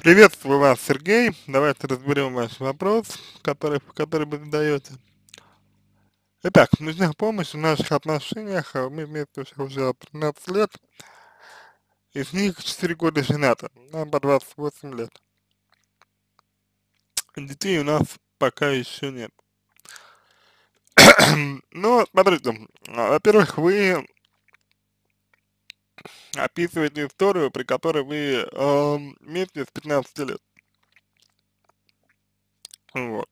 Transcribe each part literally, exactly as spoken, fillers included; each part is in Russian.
Приветствую вас, Сергей. Давайте разберем ваш вопрос, который, который вы задаете. Итак, нужна помощь в наших отношениях. а Мы вместе уже уже тринадцать лет, из них четыре года женаты, нам по двадцать восемь лет. Детей у нас пока еще нет. Ну, смотрите, а, во-первых, вы описываете историю, при которой вы эм, вместе с пятнадцати лет. Вот.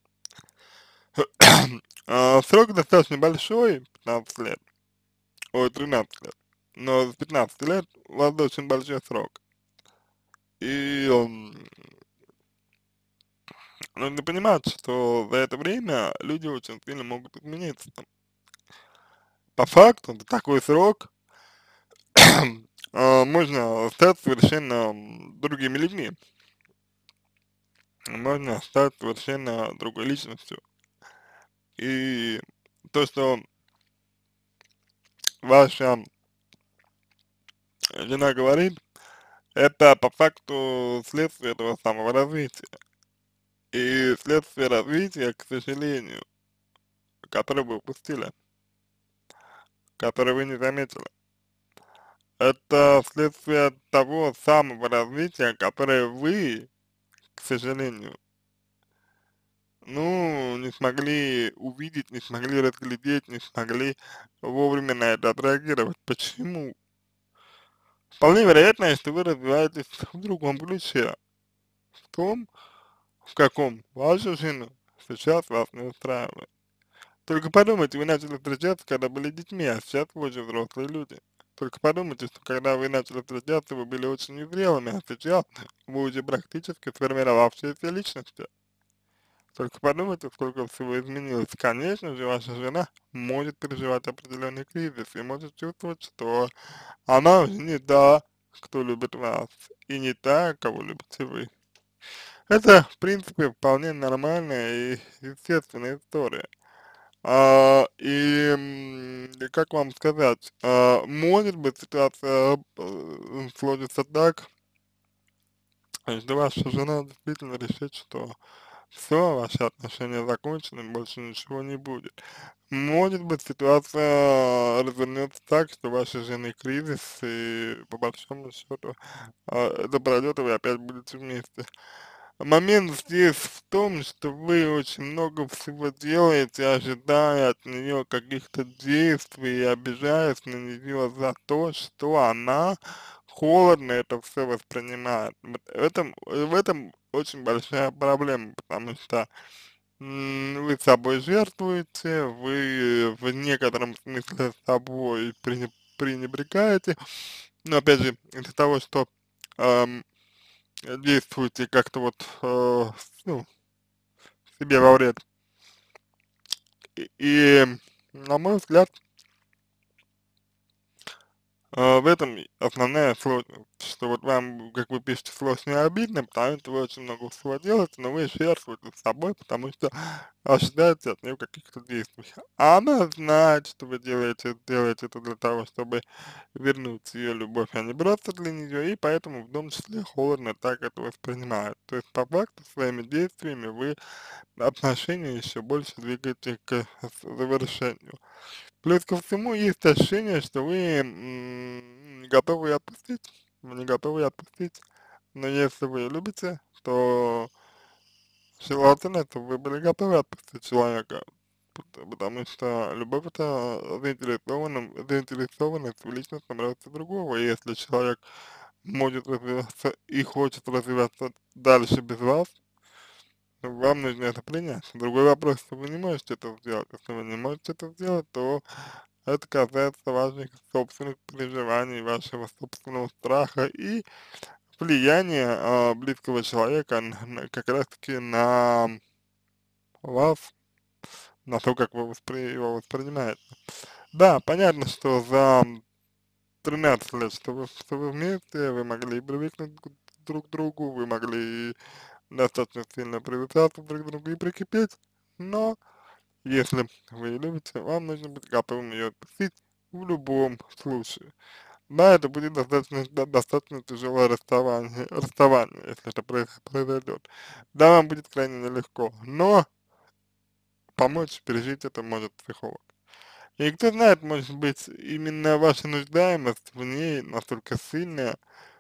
А, Срок достаточно большой, пятнадцать лет, ой, тринадцать лет, но с пятнадцати лет у вас очень большой срок. И м, нужно понимать, что за это время люди очень сильно могут измениться. По факту, за такой срок а, можно стать совершенно м, другими людьми, можно стать совершенно другой личностью. И то, что ваша жена говорит, это по факту следствие этого самого развития. И следствие развития, к сожалению, которое вы упустили, которое вы не заметили, это следствие того самого развития, которое вы, к сожалению, ну, не смогли увидеть, не смогли разглядеть, не смогли вовремя на это отреагировать. Почему? Вполне вероятно, что вы развиваетесь в другом ключе, в том, в каком ваша жена сейчас вас не устраивает. Только подумайте, вы начали встречаться, когда были детьми, а сейчас вы уже взрослые люди. Только подумайте, что когда вы начали встречаться, вы были очень незрелыми, а сейчас вы уже практически сформировавшиеся личности. Только подумайте, сколько всего изменилось. Конечно же, ваша жена может переживать определенный кризис и может чувствовать, что она уже не та, кто любит вас, и не та, кого любите вы. Это, в принципе, вполне нормальная и естественная история. А, и, м, и как вам сказать, а, может быть ситуация э, сложится так, что ваша жена действительно решит, что все, ваши отношения закончены, больше ничего не будет. Может быть ситуация развернется так, что вашей жены кризис, и по большому счету а, это пройдет, и вы опять будете вместе. Момент здесь в том, что вы очень много всего делаете, ожидая от нее каких-то действий и обижаясь на нее за то, что она холодно это все воспринимает. Вот в этом, в этом очень большая проблема, потому что м, вы собой жертвуете, вы в некотором смысле собой пренеб- пренебрегаете, но опять же, из-за того, что ам, действуете как-то вот, э, ну, себе во вред. И, и на мой взгляд, э, в этом и основная сложность, что вот вам, как вы пишете, сложно и обидно, потому что вы очень много всего делаете, но вы жертвуете собой, потому что ожидаете от нее каких-то действий. А она знает, что вы делаете, делаете это для того, чтобы вернуть ее любовь, а не просто для нее, и поэтому в том числе холодно так это воспринимает. То есть по факту своими действиями вы отношения еще больше двигаете к завершению. Плюс ко всему есть ощущение, что вы м, не готовы ее отпустить, вы не готовы ее отпустить, но если вы ее любите, то желательно, чтобы вы были готовы отпустить человека, пот- потому что любовь это заинтересованность, заинтересованность в личностном росте другого, и если человек может развиваться и хочет развиваться дальше без вас, вам нужно это принять. Другой вопрос, что вы не можете это сделать. Если вы не можете это сделать, то это касается ваших собственных переживаний, вашего собственного страха и влияния а, близкого человека на- на- как раз-таки на вас, на то, как вы воспри- его воспринимаете. Да, понятно, что за тринадцать лет, что вы, что вы вместе, вы могли привыкнуть к друг к другу, вы могли достаточно сильно привязаться друг к другу и прикипеть, но если вы её любите, вам нужно быть готовым ее отпустить в любом случае. Да, это будет достаточно, до- достаточно тяжелое расставание, расставание, если это произ- произойдет. Да, вам будет крайне нелегко, но помочь пережить это может психолог. И кто знает, может быть, именно ваша нуждаемость в ней настолько сильная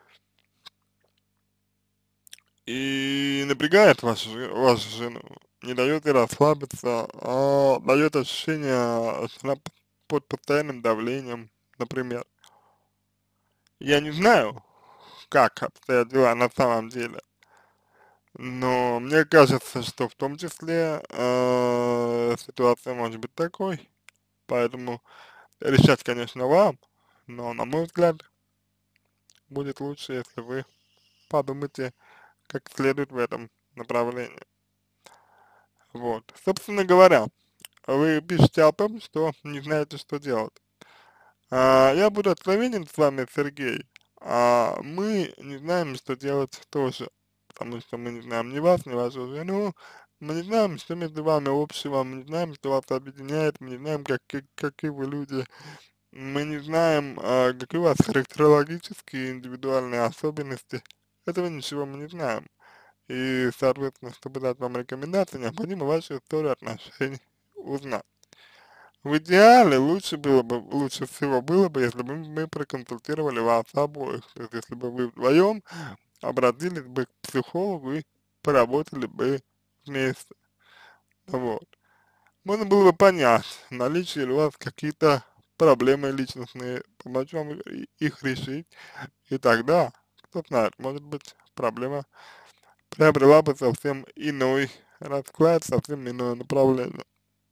и напрягает вашу, жи- вашу жену, не дает ей расслабиться, а дает ощущение, что она п- под постоянным давлением, например. Я не знаю, как обстоят дела на самом деле, но мне кажется, что в том числе э, ситуация может быть такой, поэтому решать, конечно, вам, но, на мой взгляд, будет лучше, если вы подумайте как следует в этом направлении. Вот. Собственно говоря, вы пишете о том, что не знаете, что делать. А, я буду откровенен с вами, Сергей. А, мы не знаем, что делать тоже, потому что мы не знаем ни вас, ни вашу жену, мы не знаем, что между вами общего, мы не знаем, что вас объединяет, мы не знаем, как, как, какие вы люди, мы не знаем, а, какие у вас характерологические индивидуальные особенности. Этого ничего мы не знаем. И, соответственно, чтобы дать вам рекомендации, необходимо вашу историю отношений узнать. В идеале лучше было бы, лучше всего было бы, если бы мы проконсультировали вас обоих, то есть если бы вы вдвоем обратились бы к психологу и поработали бы вместе. Вот. Можно было бы понять, наличие ли у вас какие-то проблемы личностные, помочь вам и- их решить, и тогда, кто знает, может быть, проблема приобрела бы совсем иной расклад, совсем иное направление.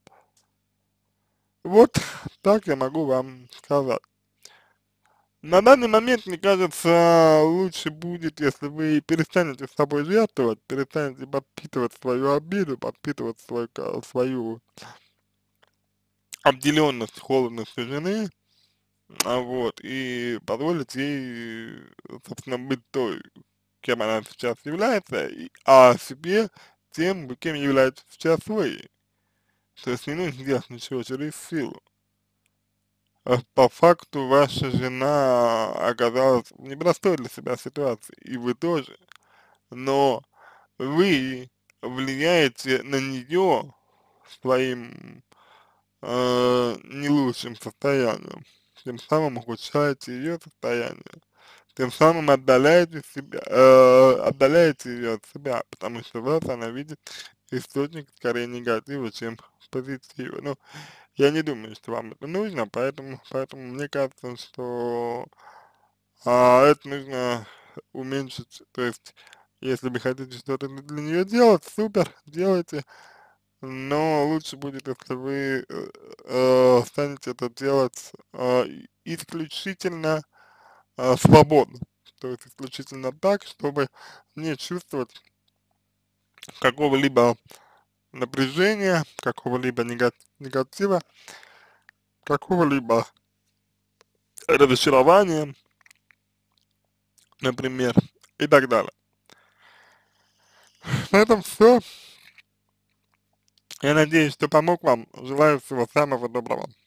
Вот так я могу вам сказать. На данный момент, мне кажется, лучше будет, если вы перестанете с собой жертвовать, перестанете подпитывать свою обиду, подпитывать свой, ка- свою обделенность, холодность жены, а вот, и позволить ей, собственно, быть той, кем она сейчас является, и, а себе тем, кем является сейчас вы. То есть не нужно делать ничего через силу. А по факту ваша жена оказалась в непростой для себя ситуации, и вы тоже. Но вы влияете на нее своим э, не лучшим состоянием, тем самым ухудшаете ее состояние, тем самым отдаляете себя, э, отдаляете ее от себя, потому что вас она видит источник скорее негатива, чем позитива. Ну, я не думаю, что вам это нужно, поэтому, поэтому мне кажется, что а, это нужно уменьшить. То есть, если вы хотите что-то для нее делать, супер, делайте, но лучше будет, если вы э, э, станете это делать э, исключительно э, свободно. То есть исключительно так, чтобы не чувствовать какого-либо напряжения, какого-либо нега- негатива, какого-либо разочарования, например, и так далее. На этом все. Я надеюсь, что помог вам. Желаю всего самого доброго.